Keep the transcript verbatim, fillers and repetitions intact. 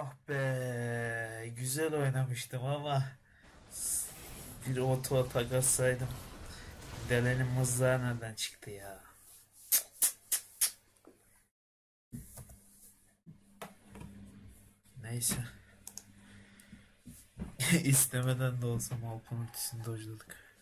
Ah be, güzel oynamıştım ama bir oto atak atsaydım. Delenin mızrağı nereden çıktı ya? Neyse. İstemeden de olsa Malphite'in ultisini dojladık.